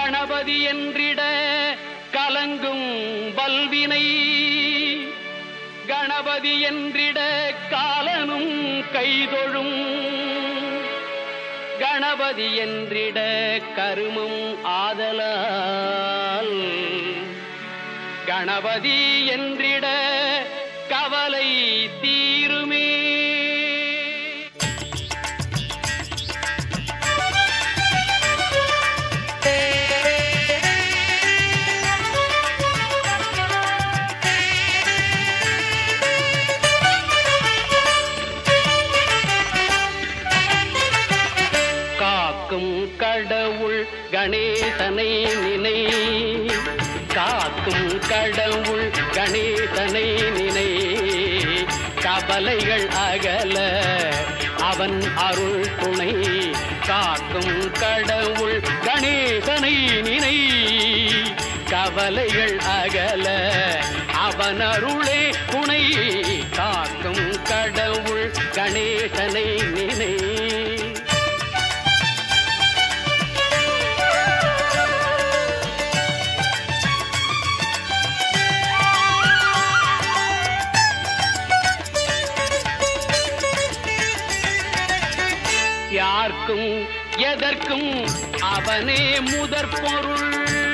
கணபதி என்றிட கலங்கும் வல்வினை, கணபதி என்றிட காலனும் கைதொழும், கணபதி என்றிட கருமம் ஆதலால், கணபதி என்றிட கவலை தீருமே. காக்கும் கடவுள் கணேசனை நினை, காக்கும் கடவுள் கணேசனை நினை, கவலைகள் அகல அவன் அருள் துணை. காக்கும் கடவுள் கணேசனை நினை, கவலைகள் அகல அவன் அருளே துணை. காக்கும் கடவுள் கணேசனை நினை. யார்க்கும் எதற்கும் அவனே முதற் பொருள்,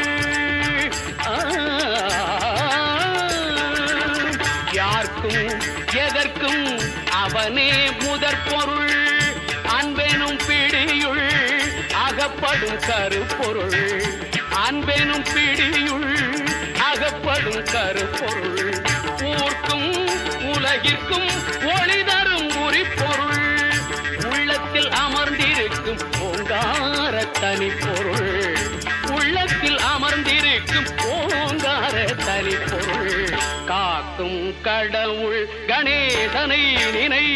யார்க்கும் எதற்கும் அவனே முதற் பொருள். அன்பெனும் பிடியுள் அகப்படும் கருப்பொருள், அன்பெனும் பிடியுள் அகப்படும் கருப்பொருள். ஊர்க்கும் உலகிற்கும் ஒளி தரும் உரிப்பொருள், உள்ளத்தில் அமர்ந்திருக்கும் ஓங்கார தனிப்பொருள், உள்ளத்தில் அமர்ந்திருக்கும் ஓங்கார தனிப்பொருள். காக்கும் கடவுள் கணேசனை நினை.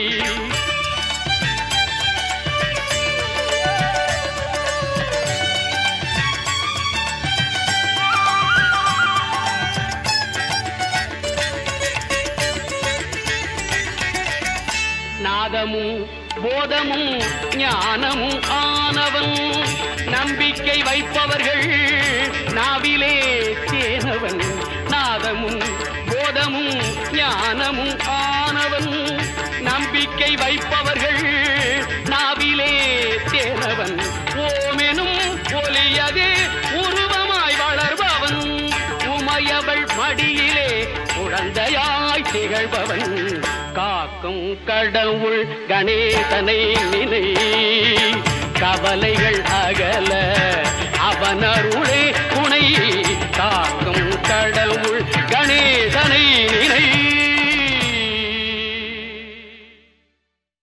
நாதமும் போதமும் ஞானமும் ஆனவன், நம்பிக்கை வைப்பவர்கள் நாவிலே தேனவன். நாதமும் போதமும் ஞானமும் ஆனவன், நம்பிக்கை வைப்பவர்கள் நாவிலே தேனவன். ஓமெனும் ஒலியதே உருவமாய் வளர்பவன், உமையவள் மடியிலே குழந்தையாய் திகழ்பவன். காக்கும் கடவுள் கணேசனை நினை, கவலைகள்